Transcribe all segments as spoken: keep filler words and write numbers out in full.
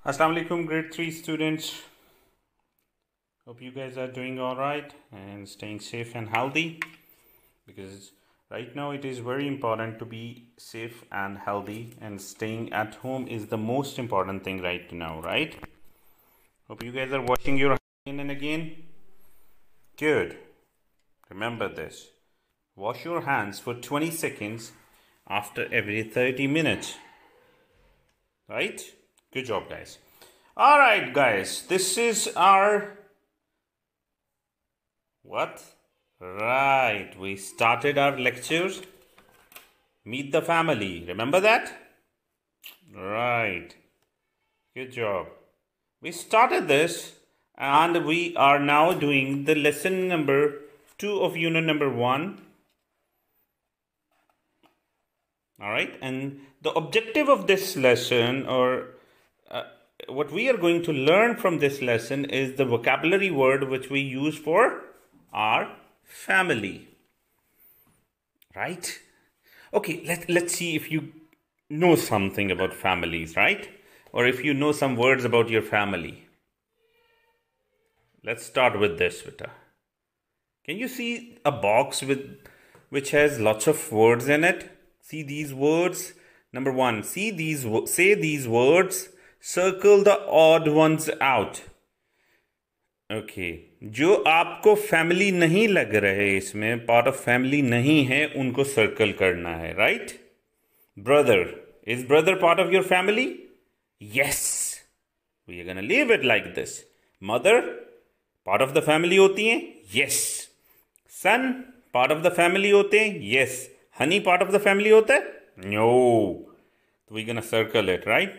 Assalamu alaikum, grade three students. Hope you guys are doing all right and staying safe and healthy, because right now it is very important to be safe and healthy, and staying at home is the most important thing right now, right? Hope you guys are washing your hands again and again. Good. Remember this. Wash your hands for twenty seconds after every thirty minutes. Right? Good job, guys. All right, guys. This is our... What? Right. We started our lectures. Meet the family. Remember that? Right. Good job. We started this and we are now doing the lesson number two of unit number one. All right. And the objective of this lesson, or uh, what we are going to learn from this lesson, is the vocabulary word which we use for our family. Right? Okay, let, let's see if you know something about families, right? Or if you know some words about your family. Let's start with this, Vita. Can you see a box with which has lots of words in it? See these words? Number one, see these, say these words, circle the odd ones out. Okay, जो आपको family नहीं लग रहे, इसमें part of family नहीं है, उनको circle करना है, right? Brother, is brother part of your family? Yes, we are gonna leave it like this. Mother part of the family होती हैं? Yes. Son part of the family होते हैं? Yes. Honey part of the family होता है? No. तो we gonna circle it, right?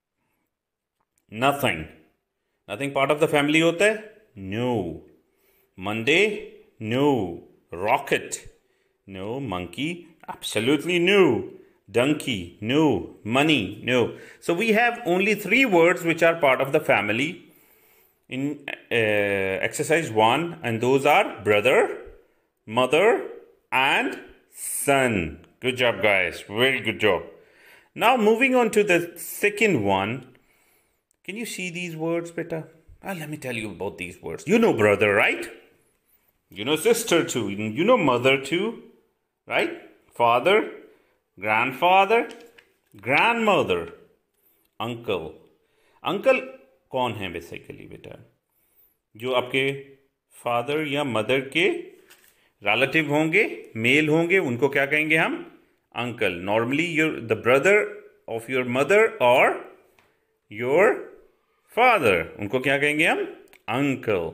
Nothing, nothing part of the family होता है? No. Monday? No. Rocket? No. Monkey? Absolutely no. Donkey? No. Money? No. So we have only three words which are part of the family in uh, exercise one, and those are brother, mother, and son. Good job, guys. Very good job. Now moving on to the second one. Can you see these words, beta? Ah, let me tell you about these words. You know brother, right? You know sister too. You know mother too, right? Father, grandfather, grandmother, uncle. Uncle कौन है basically बेटा? जो आपके father या mother के relative होंगे, male होंगे, उनको क्या कहेंगे हम? Uncle. Normally, you're the brother of your mother or your father, उनको क्या कहेंगे हम? अंकल.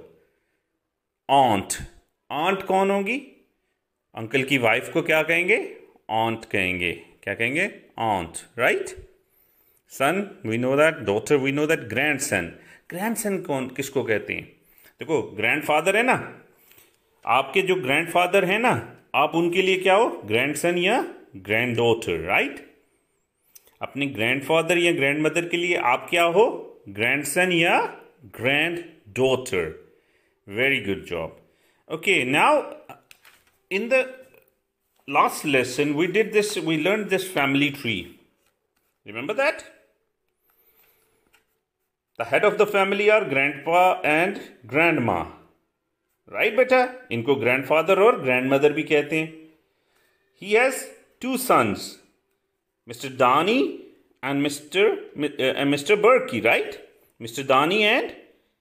ऑन्ट, ऑन्ट कौन होगी? अंकल की वाइफ को क्या कहेंगे? ऑन्ट कहेंगे. क्या कहेंगे? Aunt, right? Son, we know that. Daughter, we know that. Grandson, grandson कौन किसको कहते हैं? देखो, ग्रैंडफादर है ना, आपके जो ग्रैंडफादर है ना, आप उनके लिए क्या हो? ग्रैंडसन या ग्रैंड डॉटर, राइट? अपने ग्रैंडफादर या ग्रैंडमदर के लिए आप क्या हो? Grandson या granddaughter. Very good job. Okay, now in the last lesson we did this, we learned this family tree. Remember that? The head of the family are grandpa and grandma. Right, beta? इनको grandfather और grandmother भी कहते हैं. He has two sons, Mister Dani and Mister Uh, Mister Berkey, right? Mister Dani and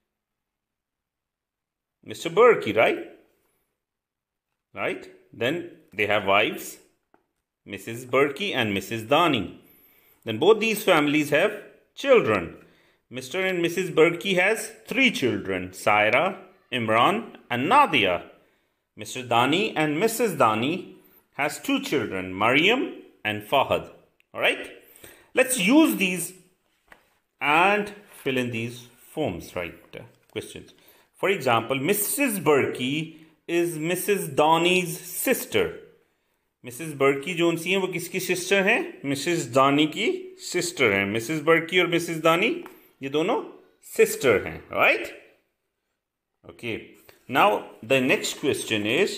Mister Berkey, right? Right? Then they have wives, Missus Berkey and Missus Dani. Then both these families have children. Mister and Missus Berkey has three children: Saira, Imran, and Nadia. Mister Dani and Missus Dani has two children: Mariam and Fahad. All right? Let's use these and fill in these forms, right? Uh, questions. For example, Missus Berkey is Missus Dani's sister. Missus Berkey जो उनसी हैं वो किसकी sister हैं? Missus Dani की sister हैं. Missus Berkey और Missus Dani ये दोनों sister हैं, right? Okay. Now the next question is,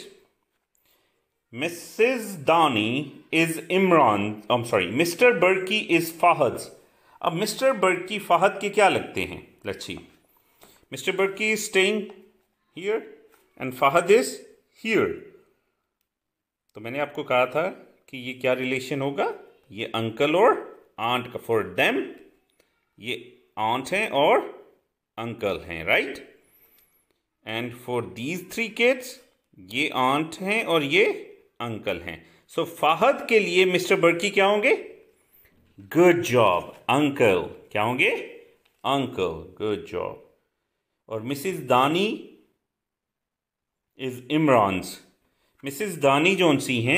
Missus Dani is Imran. I'm sorry, Mister Berkey is Fahad's. अब मिस्टर बर्की फहद के क्या लगते हैं? Let's see. Mister Burki is staying here and Fahad is here. तो मैंने आपको कहा था कि ये क्या रिलेशन होगा? ये अंकल और आंट का. फॉर देम ये आंट हैं और अंकल हैं, right? And for these three kids ये आंट हैं और ये अंकल हैं. सो फहद के लिए मिस्टर बर्की क्या होंगे? Good job. अंकल क्या होंगे? अंकल. Good job. और missus Dani is Imran's. Missus Dani जोन सी हैं,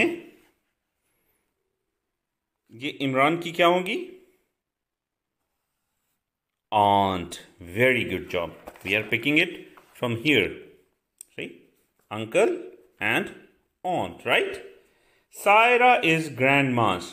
ये इमरान की क्या होंगी? aunt. Very good job. We are picking it from here. See? Uncle and aunt, right? Saira is grandma's.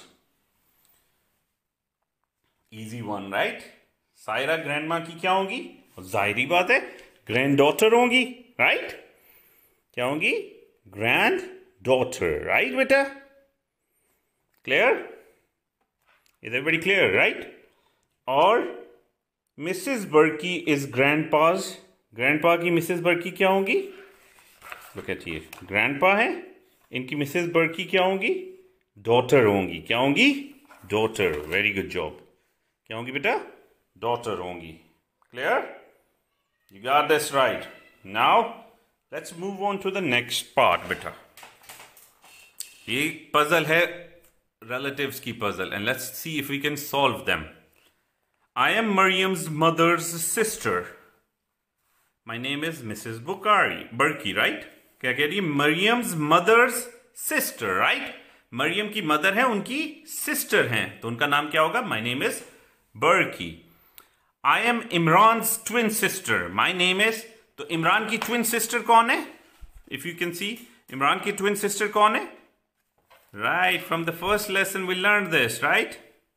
Easy one, right? Saira grandma की क्या होंगी? जाहिरी बात है, granddaughter होंगी, right? क्या होंगी? Granddaughter, right बेटा? Clear? Is everybody clear, right? और missus Burki is grandpa's. Grandpa की मिसेस बर्की क्या होंगी? लोग कहती है ग्रैंडपा है, इनकी मिसेस बर्की क्या होंगी? डॉटर होंगी. क्या होंगी? डॉटर. Very good job. क्या होंगी बेटा? डॉटर होंगी. Clear? You got this right. Now let's move on to the next part बेटा. ये पजल है relatives की puzzle, and let's see if we can solve them. I am Mariam's mother's sister. My name is Missus Bukhari. Burki, right? क्या कह रही है? Mariam's mother's sister, right? Maryam की mother है, उनकी सिस्टर हैं, तो उनका नाम क्या होगा? My name is Burki. I am Imran's twin sister. My name is. तो इमरान की twin sister कौन है? If you can see, Imran की twin sister कौन है? Right, from the first lesson we learned this, right?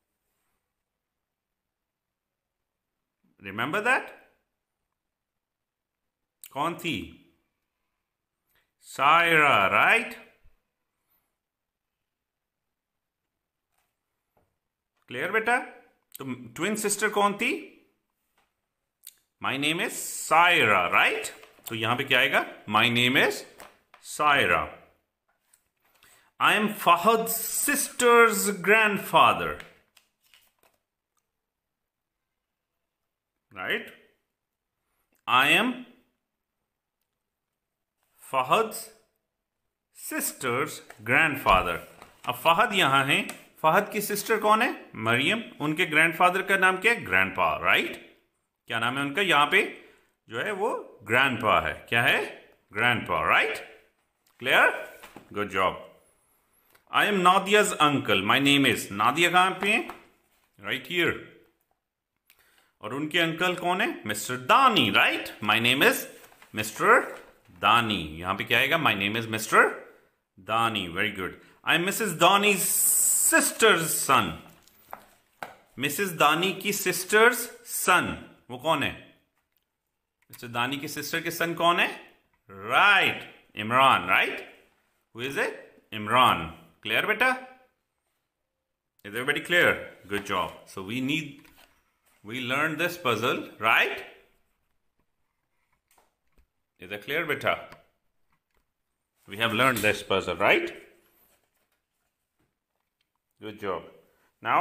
Remember that? कौन थी? Saira, right? Clear बेटा? तो twin sister कौन थी? My name is Saira, right? तो यहां पे क्या आएगा? My name is Saira. I am Fahad's sister's grandfather. Right? I am Fahad's sister's grandfather. अब फहद यहां है. फहद की सिस्टर कौन है? मरियम. उनके ग्रैंडफादर का नाम क्या है? Grandpa, right? क्या नाम है उनका? यहां पे जो है वो ग्रैंडपा है. क्या है? Grandpa, right? Clear? Good job. I am Nadia's uncle. My name is. Nadia कहां पे है? Right here. और उनके अंकल कौन है? Mister Dani, right? My name is mister Dani. यहां पे क्या आएगा? My name is mister Dani. Very good. I am Missus Dani's sister's son. Missus Dani की सिस्टर्स सन. वो कौन है? मिस्टर दानी की सिस्टर के सन कौन है? Right, Imran, right? Who is it? Imran. Clear beta? Is everybody clear? Good job. So we need, we learned this puzzle, right? Is that clear beta? We have learned this puzzle, right? Good job. Now,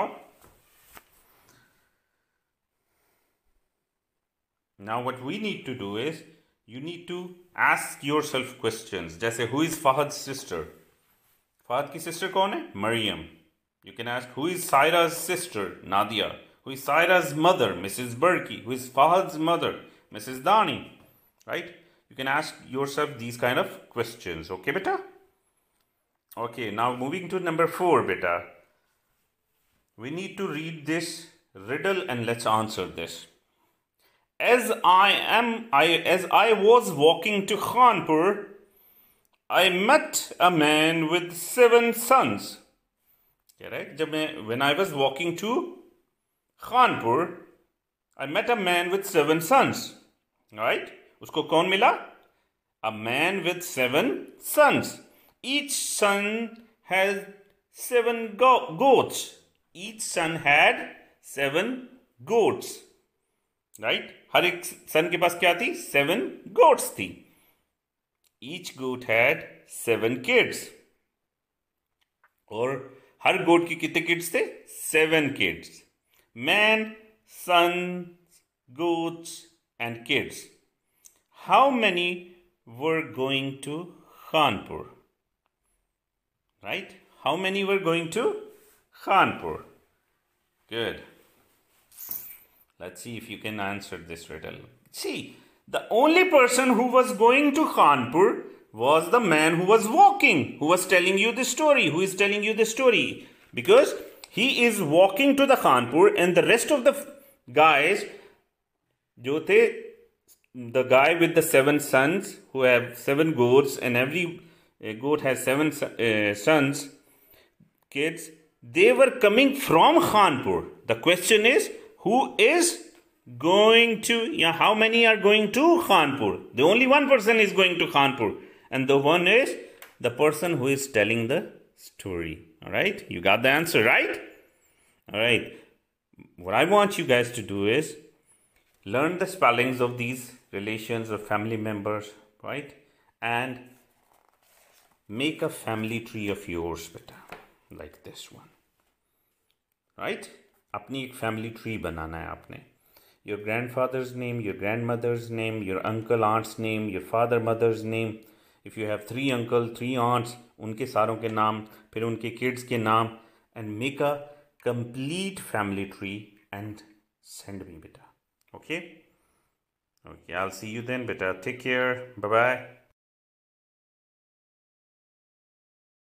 now what we need to do is, you need to ask yourself questions. जैसे who is Fahad's sister? Fahad की sister कौन है? Maryam. You can ask who is Saira's sister? Nadia. Who is Saira's mother? Missus Burki. Who is Fahad's mother? Missus Dani. Right? You can ask yourself these kind of questions. Okay, beta? Okay, now moving to number four, beta. We need to read this riddle and let's answer this. As I am, I as I was walking to Khanpur, I met a man with seven sons. Correct? जब मैं when I was walking to Khanpur, I met a man with seven sons. Right? उसको कौन मिला? A man with seven sons. Each son had seven go- goats. Each son had seven goats, right? हर एक सन के पास क्या थी? Seven goats थी. Each goat had seven kids. और हर goat की कितने kids थे? Seven kids. Man, sons, goats, and kids. How many were going to Khanpur? Right? How many were going to Khanpur? Good. Let's see if you can answer this riddle. See, the only person who was going to Khanpur was the man who was walking, who was telling you the story, who is telling you the story. Because he is walking to the Khanpur, and the rest of the guys, jo the, the guy with the seven sons, who have seven goats, and every goat has seven uh, sons, kids, they were coming from Khanpur. The question is, who is going to, yeah, how many are going to Khanpur? The only one person is going to Khanpur. And the one is the person who is telling the story. Alright? You got the answer, right? Alright. What I want you guys to do is learn the spellings of these relations or family members, right? And make a family tree of yours, beta, like this one. Right? अपनी एक family tree बनाना है आपने. Your grandfather's name, your grandmother's name, your uncle, aunt's name, your father, mother's name. If you have three uncle, three aunts, उनके सारों के नाम, फिर उनके kids के नाम, and make a complete family tree and send me, beta. Okay? Okay, I'll see you then, beta. Take care. Bye-bye.